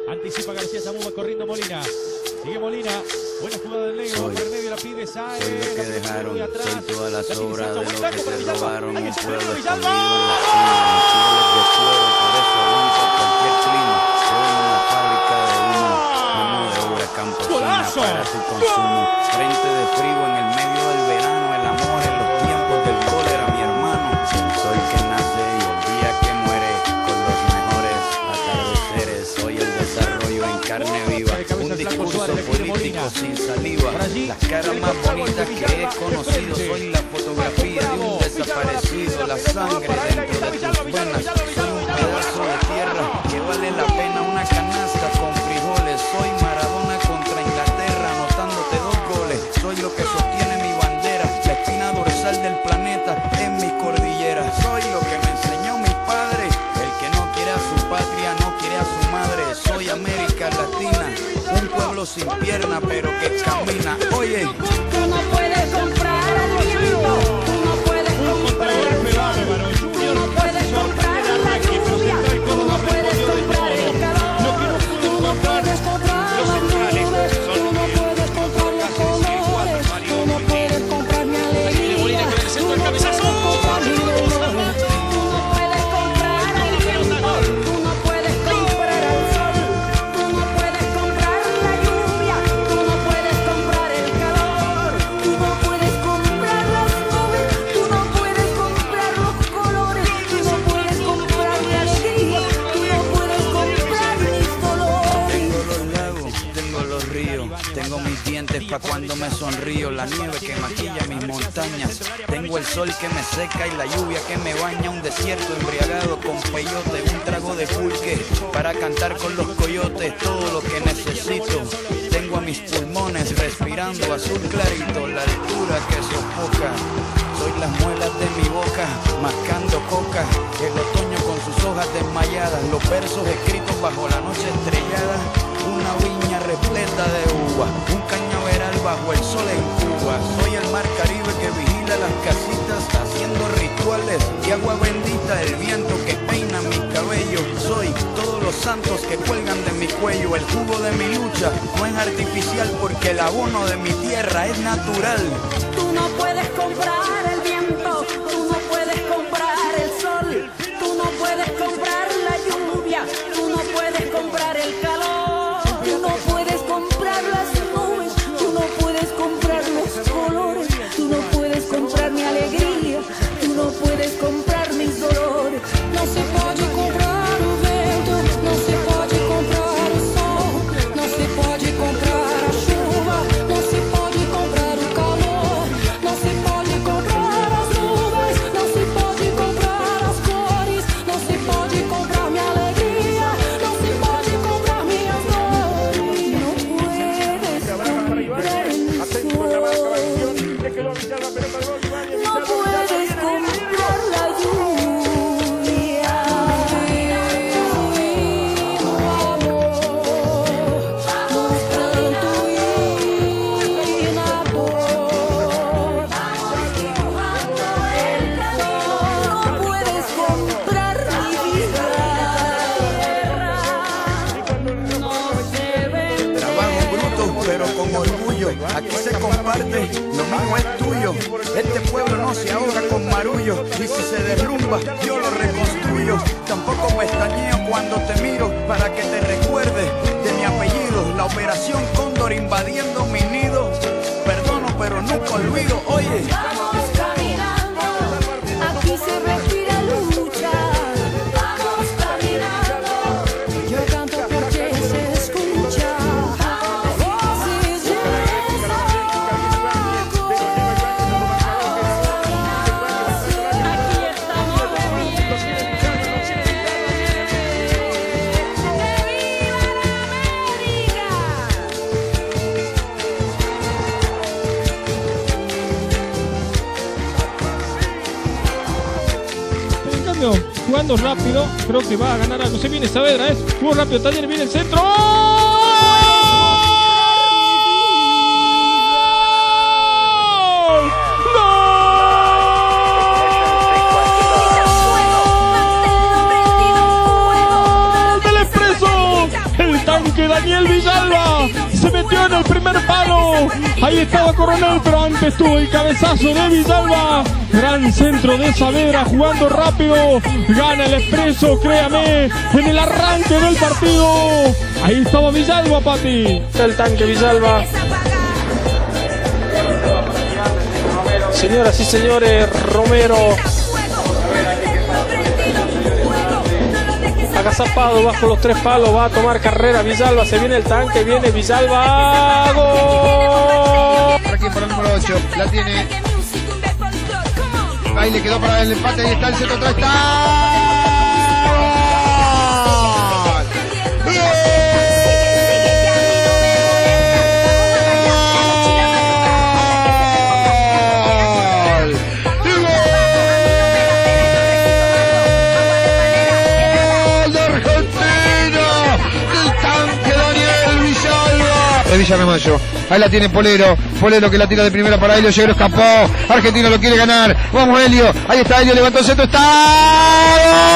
Anticipa García Zamuma corriendo Molina. Sigue Molina. Buena jugada del negro. Por el medio la pide Saez. Soy lo que dejaron. Soy todas las obras de lo que se robaron. Un pueblo escondido en la cima. Mis fieles de suero. Por eso aguanto cualquier clima. Soy una fábrica de humo. Mano de obra campesina para su consumo. Frente de frío en el medio del verano. El amor en los tiempos del cólera, mi hermano. Soy que nace y el día que muere. Con los mejores atardeceres. Soy el desarrollo en carne viva. Un discurso político sin saliva. Las caras más bonitas que he conocido. Soy la fotografía de un desaparecido. La sangre dentro de tus venas. Soy un pedazo de tierra que vale la pena una canasta con frijoles. Soy Maradona contra Inglaterra anotándote 2 goles. Soy lo que sostiene mi bandera, la espina dorsal del planeta en mi cordillera. Soy lo que me enseñó mi padre. El que no quiere a su patria no quiere a su madre. Soy América Latina, un pueblo sin pierna pero que camina. Oye, tú no puedes comprar el viento, tú no puedes comprar el sol, tú no puedes comprar la lluvia, tú no puedes comprar el calor, tú no puedes comprar las nubes, tú no puedes comprar los colores, tú no puedes comprar mi alegría, tú no puedes comprar mi dolor, tú no puedes comprar el viento, tú no puedes comprar el sol, tú no puedes comprar la lluvia, tú no puedes comprar el calor, tú no puedes comprar las nubes, tú no puedes comprar los colores, tú no puedes comprar mi alegría, tú no puedes comprar mis dolores. tengo los lagos, tengo los ríos, tengo mis dientes pa' cuando me sonrío, la nieve que maquilla mis montañas, tengo el sol que me seca y la lluvia que me baña, un desierto embriagado con peyote, un trago de pulque para cantar con los coyotes, todo lo que necesito. Tengo a mis pulmones respirando azul clarito, la altura que sofoca. Soy las muelas de mi boca, mascando coca, el otoño con sus hojas desmayadas, los versos escritos bajo la noche estrellada, una viña repleta de uva, un cañaveral bajo el sol en Cuba. Soy el mar Caribe que vigila las casitas, haciendo rituales y agua bendita, el viento que peina mis cabellos. Soy todos los santos que cuelgan de mi cuello, el jugo de mi lucha no es artificial porque el abono de mi tierra es natural. Tú no puedes comprar el viento, tú no puedes comprar el sol, tú no puedes comprar la lluvia, tú no puedes comprar el calor, tú no puedes comprar las nubes, tú no puedes comprar los colores, tú no puedes comprar mi alegría, tú no puedes comprar mis dolores. No se puede comprar o vento, no se puede comprar o sol, no se puede comprar a chuva, no se pode comprar o calor, não se pode comprar as nuvens, não se pode comprar as cores, não se pode comprar minha alegria, não se pode comprar minhas dores. Não puedes comprar mi sol, não puedes comprar la lluvia, o amor, no pranto y na dor. No puedes comprar mi vida, no se vende. Trabajo bruto pero con orgullo, aquí se comparte, lo mío es tuyo. Este pueblo no se ahoga con marullo, y si se derrumba yo lo reconstruyo. Tampoco me estañeo cuando te miro para que te recuerdes de mi apellido. La operación Cóndor invadiendo mi nido, perdono pero nunca olvido. Oye, Vamos caminando, aquí se respira lucha. Vamos caminando, yo canto porque se escucha. Voces de aquí estamos bien. Jugando rápido, creo que va a ganar algo. Se viene Saavedra, jugó rápido, Taller, viene el centro. ¡Gol! ¡Del Expreso! El tango toque Daniel Villalba. Se metió en el primer palo. Ahí estaba Coronel, pero antes tuvo el cabezazo de Villalba. Gran centro de Saavedra, jugando rápido. Gana el Expreso, créame, en el arranque del partido. Ahí estaba Villalba, Pati. El tanque Villalba. Señoras y señores, Romero agazapado bajo los 3 palos, va a tomar carrera Villalba, se viene el tanque, viene Villalba, ¡gol! Por aquí, por el número 8, la tiene. Ahí le quedó para el empate, ahí está el centro, atrás está. Villarramayo, ahí la tiene Polero que la tira de primera para Helio, Yegro escapó, Argentino lo quiere ganar, vamos Helio, ahí está Helio, levantó el centro, está...